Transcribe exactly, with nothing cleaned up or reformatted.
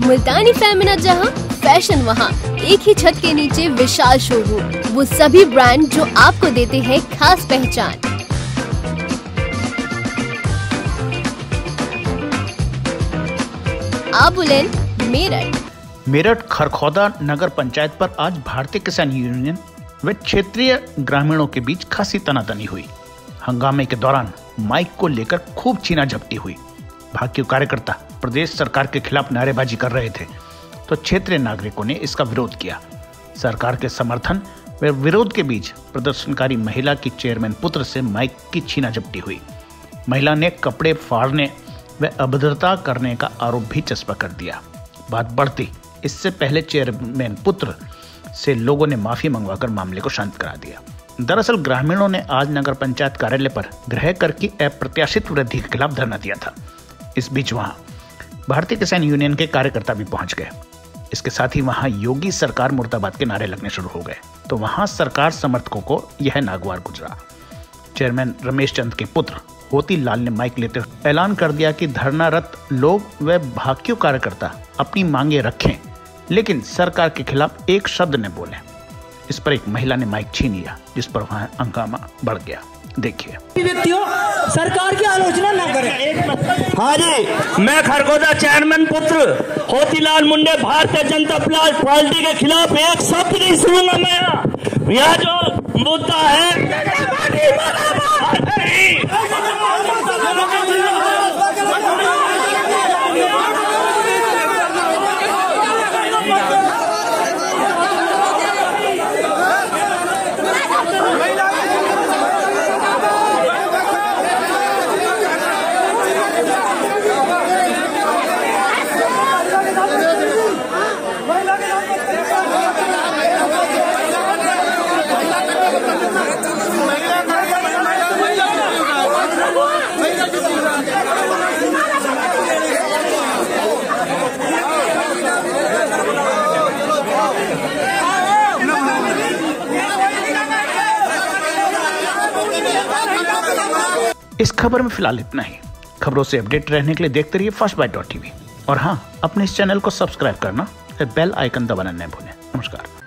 मुल्तानी फेमिना जहां, फैशन वहां, एक ही छत के नीचे विशाल शोरूम, वो सभी ब्रांड जो आपको देते हैं खास पहचान। आबुलेन, मेरठ। मेरठ खरखौदा नगर पंचायत पर आज भारतीय किसान यूनियन व क्षेत्रीय ग्रामीणों के बीच खासी तनातनी हुई। हंगामे के दौरान माइक को लेकर खूब छीना झपटी हुई। भाजपा कार्यकर्ता प्रदेश सरकार के खिलाफ नारेबाजी कर रहे थे तो क्षेत्रीय नागरिकों ने इसका विरोध किया। सरकार के समर्थन व विरोध के बीच प्रदर्शनकारी महिला की चेयरमैन पुत्र से माइक की छीना झपटी हुई। महिला ने कपड़े फाड़ने व अभद्रता करने का आरोप भी चस्पा कर दिया। बात बढ़ती, इससे पहले चेयरमैन पुत्र से लोगों ने माफी मंगवाकर मामले को शांत करा दिया। दरअसल ग्रामीणों ने आज नगर पंचायत कार्यालय पर गृह कर की अप्रत्याशित वृद्धि के खिलाफ धरना दिया था। इस बीच वहां भारतीय किसान यूनियन के कार्यकर्ता भी पहुंच गए। इसके साथ ही वहां योगी सरकार मुर्दाबाद के नारे लगने शुरू हो गए तो वहां सरकार समर्थकों को यह नागवार गुजरा। चेयरमैन रमेश चंद के पुत्र होती लाल ने माइक लेते हुए ऐलान कर दिया कि धरनारत लोग व भाकियों कार्यकर्ता अपनी मांगे रखें, लेकिन सरकार के खिलाफ एक शब्द न बोले। इस पर एक महिला ने माइक छीन लिया, जिस पर वहां हंगामा बढ़ गया। देखिए। व्यक्तियों सरकार की आलोचना न करें। हाँ जी, मैं खरगोदा चेयरमैन पुत्र होतीलाल मुंडे भारतीय जनता पार्टी के खिलाफ एक शब्द नहीं सुनूंगा। मैं यह जो मुद्दा है इस खबर में फिलहाल इतना ही। खबरों से अपडेट रहने के लिए देखते रहिए फर्स्ट बाइट डॉट टीवी और हाँ, अपने इस चैनल को सब्सक्राइब करना और बेल आइकन दबाना न भूलें। नमस्कार।